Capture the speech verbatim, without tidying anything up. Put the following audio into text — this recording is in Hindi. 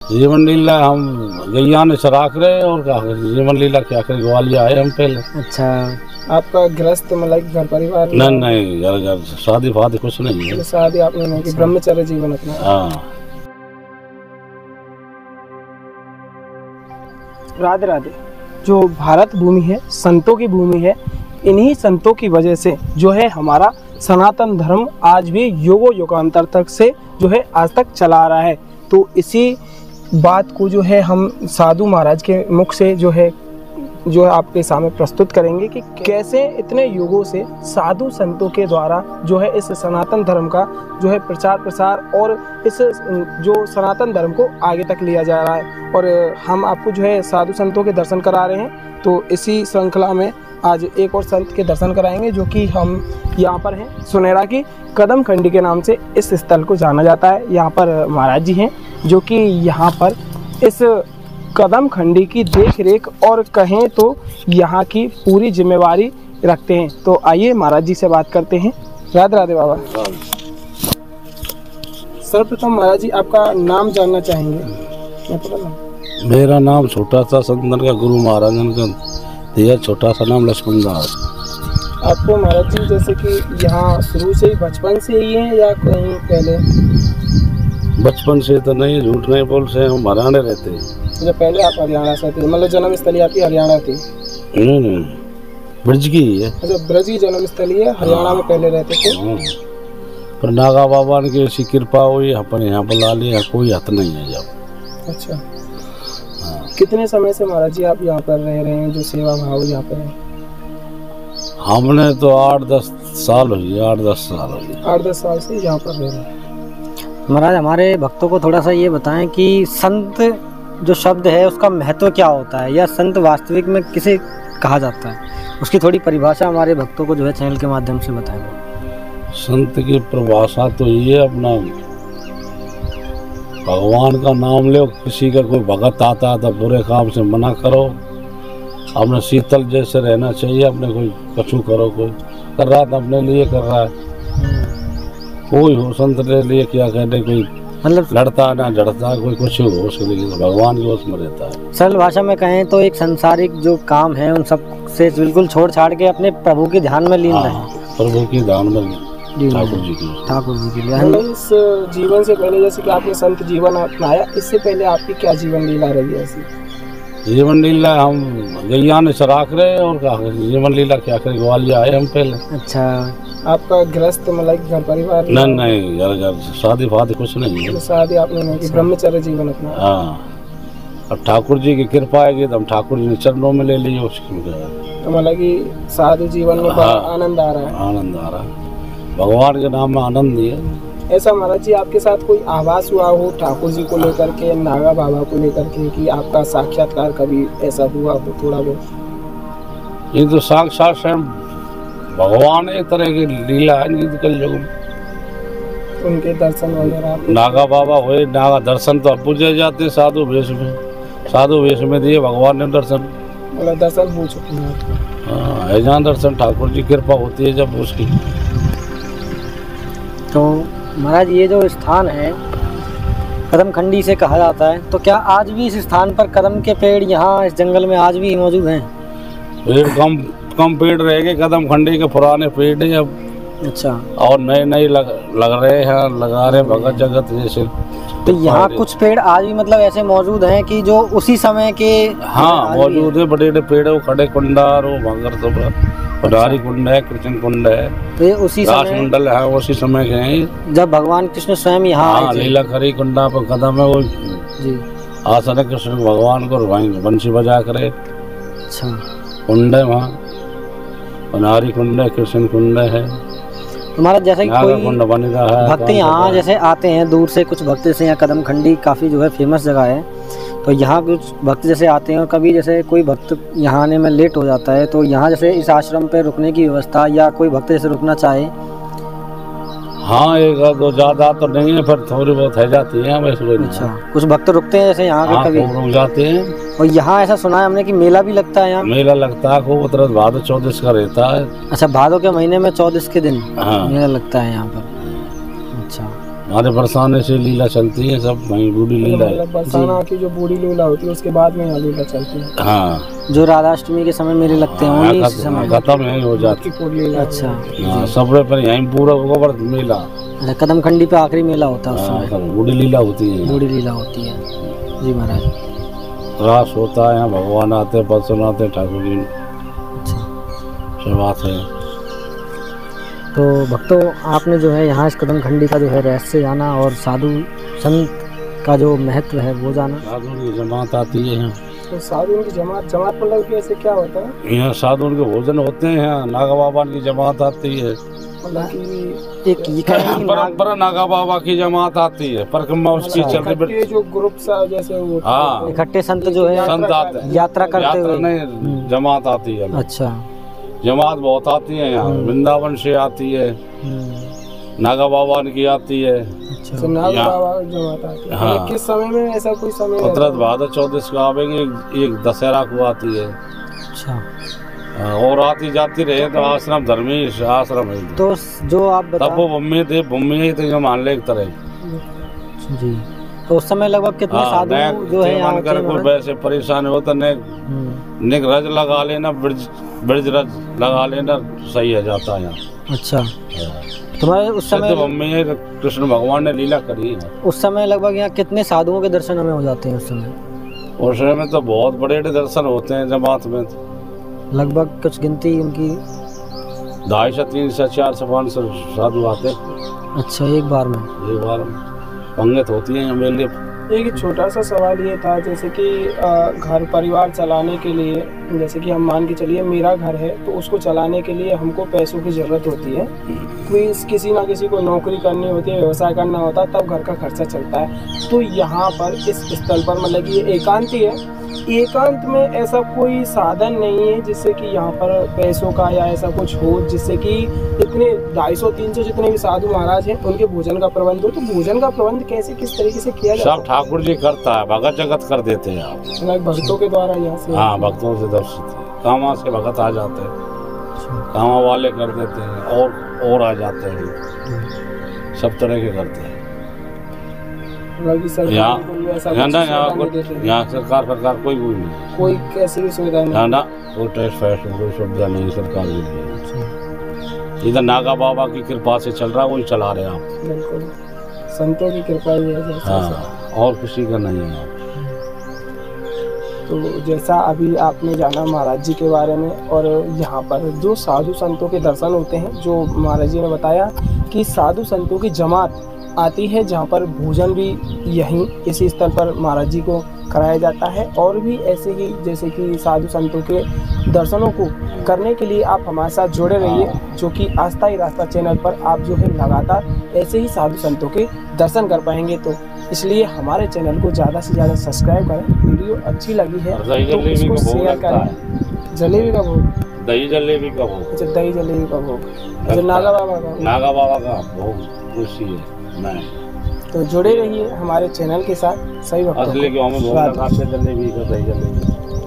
जीवन लीला हम गैया ने चराक रहे और क्या जीवन लीला क्या करे, ग्वालियर आए हम पहले। अच्छा, आपका गृहस्थ मतलब घर परिवार? नहीं नहीं, घर घर शादी फादी कुछ नहीं है। शादी आपने नहीं की, ब्रह्मचर्य जीवन अपना। हाँ। राधे राधे। जो भारत भूमि है संतों की भूमि है, इन्हीं संतों की वजह से जो है हमारा सनातन धर्म आज भी युगों युगांतर तक से जो है आज तक चला आ रहा है। तो इसी बात को जो है हम साधु महाराज के मुख से जो है जो है आपके सामने प्रस्तुत करेंगे कि कैसे इतने युगों से साधु संतों के द्वारा जो है इस सनातन धर्म का जो है प्रचार प्रसार और इस जो सनातन धर्म को आगे तक लिया जा रहा है। और हम आपको जो है साधु संतों के दर्शन करा रहे हैं। तो इसी श्रृंखला में आज एक और संत के दर्शन कराएंगे जो कि हम यहाँ पर हैं सुनेरा की कदम खंडी के नाम से इस स्थल को जाना जाता है। यहाँ पर महाराज जी हैं जो कि यहाँ पर इस कदम खंडी की देख रेख और कहें तो यहाँ की पूरी जिम्मेवारी रखते हैं। तो आइए महाराज जी से बात करते हैं। राधे राधे बाबा। सर्वप्रथम महाराज जी आपका नाम जानना चाहेंगे? मैं पता मेरा नाम छोटा सा संतन का गुरु महाराज का दिया छोटा सा नाम लक्ष्मण दास। आपको महाराज जी जैसे कि यहाँ शुरू से ही बचपन से ही है या कहीं पहले? बचपन से तो नहीं, झूठ नहीं बोल से हम हरियाणा रहते हैं। जब पहले आप हरियाणा से थे, मतलब जन्म स्थली आपकी हरियाणा थी? नहीं नहीं, ब्रज की है। अच्छा, ब्रज की जन्म स्थली है, हरियाणा में पहले रहते थे। पर नागा बाबा की ऐसी कृपा हुई अपने यहाँ बुला लिया, कोई हथ नहीं है जब। अच्छा, कितने समय से महाराज जी आप यहाँ पर रह रहे हैं, जो सेवा भाव यहाँ पर है? हमने तो आठ दस साल हुई, आठ दस साल हुई आठ दस साल से यहाँ पर रह रहे हैं। महाराज हमारे भक्तों को थोड़ा सा ये बताएं कि संत जो शब्द है उसका महत्व क्या होता है, या संत वास्तविक में किसे कहा जाता है, उसकी थोड़ी परिभाषा हमारे भक्तों को जो है चैनल के माध्यम से बताएं। संत की परिभाषा तो ये अपना भगवान का नाम लो, किसी का कोई भगत आता है तो बुरे काम से मना करो, अपने शीतल जैसे रहना चाहिए, अपने कोई कछु करो, कोई कर रहा था अपने लिए कर रहा है, कोई हो संत के लिए क्या कहते, कोई मतलब लड़ता ना झड़ता, कोई कुछ हो उसके लिए तो भगवान के उसमें रहता है। सरल भाषा में कहें तो एक सांसारिक जो काम है उन सब से बिल्कुल छोड़ छाड़ के अपने प्रभु के ध्यान में लीन रहे, प्रभु की ध्यान में ठाकुर जी की ठाकुर जी के लिए। इस जीवन से पहले जैसे कि आपने संत जीवन अपनाया, इससे पहले आपकी क्या जीवन लीला रही है? ऐसी जीवन लीला हम गैया ने चराक रहे और क्या जीवन लीला क्या करे, ग्वालियर आए हम पहले। अच्छा, आपका गृहस्थ मतलब घर परिवार? नहीं नहीं, घर घर शादी फादी कुछ नहीं है। शादी आपने नहीं की, ब्रह्मचर्य जीवन अपना। हाँ, अब ठाकुर जी की कृपा आएगी तो हम ठाकुर जी ने चरणों में ले लिए उसकी। तो मतलब कि साधु जीवन में हाँ, आनंद आ रहा है? आनंद आ रहा है, भगवान के नाम में आनंद दिया। ऐसा महाराज जी आपके साथ कोई आभास हुआ हो ठाकुर जी को लेकर के, नागा बाबा को लेकर के, कि आपका साक्षात्कार कभी ऐसा हुआ हो थोड़ा बहुत? ये तो साक्षात स्वयं भगवान एक तरह की लीला है इनकी कल युग में। उनके दर्शन वगैरह नागा बाबा हुए, नागा दर्शन तो अब पूजे जाते साधु वेश में, साधु वेश में दिए भगवान ने दर्शन, मतलब दर्शन हो चुके हैं। हाँ, है जहाँ दर्शन ठाकुर जी कृपा होती है जब उसकी। तो महाराज ये जो स्थान है कदम खंडी से कहा जाता है, तो क्या आज भी इस स्थान पर कदम के पेड़ यहाँ इस जंगल में आज भी मौजूद हैं? पेड़ कम कम पेड़ रह गए, कदम खंडी के पुराने पेड़ है अब। अच्छा, और नए नए लग लग रहे हैं, लगा रहे भगत जगत जैसे। तो यहाँ कुछ पेड़ आज भी मतलब ऐसे मौजूद हैं कि जो उसी समय के? हाँ मौजूद है, बड़े बड़े पेड़ है, खड़े कुंडार हो भंगर सब, पधारी कुंड है, कृष्ण कुंड है, तो ये उसी समय मंडल है, उसी समय के हैं जब भगवान कृष्ण स्वयं यहाँ हाँ, लीला खरी कुंडा पर कदम है वो जी, आसन है कृष्ण भगवान को बंसी बजा करे। अच्छा, कुंड है वहाँ, पधारी कुंड है, कृष्ण कुंड है। हमारा जैसे कोई कुंड बन रहा है, भक्त यहाँ जैसे आते हैं दूर से, कुछ भक्त जैसे यहाँ कदम खंडी काफ़ी जो है फेमस जगह है, तो यहाँ कुछ भक्त जैसे आते हैं और कभी जैसे कोई भक्त यहाँ आने में लेट हो जाता है, तो यहाँ जैसे इस आश्रम पे रुकने की व्यवस्था, या कोई भक्त जैसे रुकना चाहे? हाँ, एक दो ज़्यादा तो नहीं है, पर थोड़ी बहुत है जाती है वैसे। अच्छा, कुछ भक्त रुकते हैं जैसे यहाँ हाँ, कभी रुक जाते हैं। और यहाँ ऐसा सुना है हमने कि मेला भी लगता है यहाँ? मेला लगता है खूब, उतर भादो चौदस का रहता है। अच्छा, भादो के महीने में चौदस के दिन हाँ, मेला लगता है यहाँ पर। अच्छा, हमारे बरसाने से लीला चलती है, सब वहीं बूढ़ी लीला है। मतलब बरसाना की जो बूढ़ी लीला होती है उसके बाद में यहाँ लीला चलती है। हाँ, जो राधाष्टमी के समय मेले लगते हैं हाँ, उन्हीं खत्म समय। खत्म यहीं हो जाती की पूरी लीला अच्छा हाँ, सबसे पर यहीं पूरा गोबर मेला। अच्छा, कदम खंडी पे आखिरी मेला होता है उस हाँ, समय, बूढ़ी लीला होती है, बूढ़ी लीला होती है। जी महाराज। रास होता है, यहाँ भगवान आते हैं, पद सुनाते हैं, ठाकुर जी अच्छा, सब आते हैं। तो भक्तों आपने जो है यहाँ इस कदम खंडी का जो है रहस्य जाना और साधु संत का जो महत्व है वो जाना। साधु की जमात आती है यहाँ। तो साधु की जमात जमात मतलब कि ऐसे क्या होता है? यहाँ साधु के भोजन होते हैं, यहाँ नागा बाबा की जमात आती है, मतलब कि एक ये कह रहे हैं कि नाग- परंपरा नागा बाबा की जमात आती है, परिक्रमा उसकी अच्छा। चल रही। ये जो ग्रुप सा जैसे वो हाँ। इकट्ठे संत जो है संत आते हैं, यात्रा करते यात्रा हुए। नहीं, जमात आती है। अच्छा। जमात बहुत आती है यहाँ, वृंदावन से आती है, हम्म, नागा बाबा की आती है। अच्छा। तो नाग यहाँ- बाबा की जमात आती है। हाँ। मतलब किस समय में ऐसा कोई समय रहता उतरत है? भादर चौदस को आवेंगे, एक, एक दशहरा को आती है। अच्छा, हाँ, और आती जाती रहे तो आश्रम धर्मी आश्रम है। तो जो आप तब बता वो बम्बे थे, बम्बे ही थे, मान ले एक तरह। जी, तो उस समय लगभग कितने हाँ, साधु नेक जो है थे, यहाँ मन होते कर हैं कोई महाराज? वैसे परेशान हो तो नेक हम्म, नेक रज लगा लेना, ब्रिज ब्रिज रज लगा लेना, सही है जाता है यहाँ। अच्छा, तुम्हारे उस समय सिद्ध बम्बे है, कृष्ण भगवान ने लीला करी है। उस समय लगभग यहाँ कितने साधुओं के दर्शन हमें हो जाते हैं उस समय? उस समय में तो बहुत बड़े बड़े दर्शन होते हैं जमात में, तो लगभग कुछ गिनती उनकी? ढाई से तीन से चार से पाँच सौ साधु आते हैं अच्छा, एक बार में? एक बार में। पंगत होती है यहाँ मेले। एक छोटा सा सवाल ये था, जैसे कि अ, घर परिवार चलाने के लिए, जैसे कि हम मान के चलिए मेरा घर है तो उसको चलाने के लिए हमको पैसों की ज़रूरत होती है, कोई किसी ना किसी को नौकरी करनी होती है, व्यवसाय करना होता है, तब घर का खर्चा चलता है। तो यहाँ पर इस स्थल पर मतलब कि ये एकांती है, एकांत में ऐसा कोई साधन नहीं है जिससे कि यहाँ पर पैसों का या ऐसा कुछ हो जिससे कि इतने ढाई सौ तीन सौ जितने भी साधु महाराज हैं उनके भोजन का प्रबंध हो। तो भोजन का प्रबंध कैसे किस तरीके से किया जाता सब ठाकुर जी करता है, भगत जगत कर देते हैं आप। है? मतलब भक्तों के द्वारा यहाँ से? हाँ, भक्तों से दर्शित है, कामा से भगत आ जाते हैं, कामा वाले कर देते हैं, और और आ जाते हैं, सब तरह के करते हैं। मतलब कि सरकार यहाँ कोई ऐसा यहाँ कुछ ना सुविधा यहाँ नहीं देते हैं? यहाँ सरकार सरकार कोई कोई नहीं, कोई कैसी भी सुविधा नहीं? यहाँ ना कोई टेस्ट फैस्ट कोई सुविधा नहीं सरकार के लिए। इधर नागा बाबा की कृपा से चल रहा है, वही चला रहे हैं आप। बिल्कुल, संतों की कृपा ही है जैसे। हाँ, और किसी का नहीं है। तो जैसा अभी आपने जाना महाराज जी के बारे में, और यहाँ पर जो साधु संतों के दर्शन होते हैं, जो महाराज जी ने बताया कि साधु संतों की जमात आती है जहाँ पर भोजन भी यहीं इसी स्थल पर महाराज जी को कराया जाता है, और भी ऐसे ही जैसे कि साधु संतों के दर्शनों को करने के लिए आप हमारे साथ जुड़े रहिए, जो कि आस्था ही रास्ता चैनल पर आप जो है लगातार ऐसे ही साधु संतों के दर्शन कर पाएंगे। तो इसलिए हमारे चैनल को ज़्यादा से ज़्यादा सब्सक्राइब करें, वीडियो अच्छी लगी है और दही तो जलेबी इसको का भोग शेयर लगता है। करें। जलेबी का भोग? दही जलेबी का भोग, अच्छा, दही जलेबी का भोग। अच्छा, नागा बाबा का? नागा बाबा का भोग उसी है। नहीं, तो जुड़े रहिए हमारे चैनल के साथ। सही वक्त असली गाँव में भोग लगाते जलेबी का, दही जलेबी।